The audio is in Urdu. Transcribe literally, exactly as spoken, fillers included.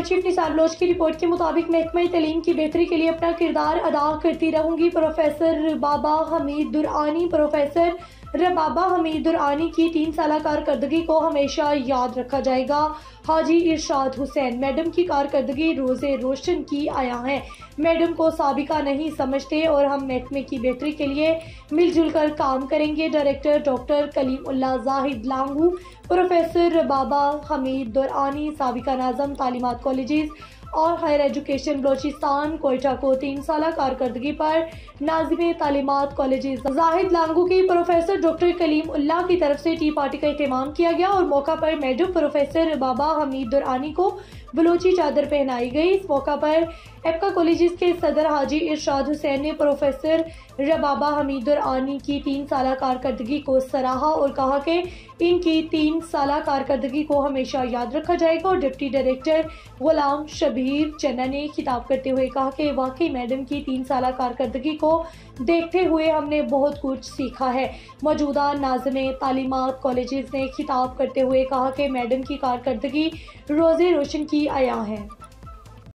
بیورو چیف نثار بلوچ کی رپورٹ کے مطابق محکمہ تعلیم کی بہتری کے لیے اپنا کردار ادا کرتی رہوں گی۔ پروفیسر ربابہ حمید درانی پروفیسر ربابہ حمید درانی کی تین سالہ کارکردگی کو ہمیشہ یاد رکھا جائے گا۔ حاجی ارشاد حسین میڈم کی کارکردگی روزے روشن کی آیا ہے۔ میڈم کو سابقہ نہیں سمجھتے اور ہم محکمے کی بہتری کے لیے مل جل کر کام کریں گے۔ Director doctor Kaleem Ullah Zahid Lango professor Rubaba Hamid Durrani سابقہ ناظم تعلیمات کالجز اور ہائر ایجوکیشن بلوچستان کوئٹہ کو تین سالہ کارکردگی پر ناظم تعلیمات کالجز زاہد لانگو کی پروفیسر ڈاکٹر کلیم اللہ کی طرف سے ٹی پارٹی کا اہتمام کیا گیا اور موقع پر میڈم پروفیسر ربابہ حمید درانی کو بلوچی چادر پہنائی گئی۔ اس موقع پر ایپکا کالجز کے صدر حاجی ارشاد حسین نے پروفیسر ربابہ حمید درانی کی تین سالہ کارکردگی کو سراہا اور کہا کہ ان کی تین سالہ کارکردگی کو ہمیشہ یاد رکھا جائے گا۔ اور ڈپٹی ڈائریکٹر غلام شبیر چنا نے خطاب کرتے ہوئے کہا کہ واقعی میڈم کی تین سالہ کارکردگی کو دیکھتے ہوئے ہم نے بہت کچھ سیکھا ہے۔ موجودہ ناظم تعلیمات کالجز نے خطاب کرتے ہوئے کہا کہ میڈم کی کارکردگی روزے روشن کی آیا ہے۔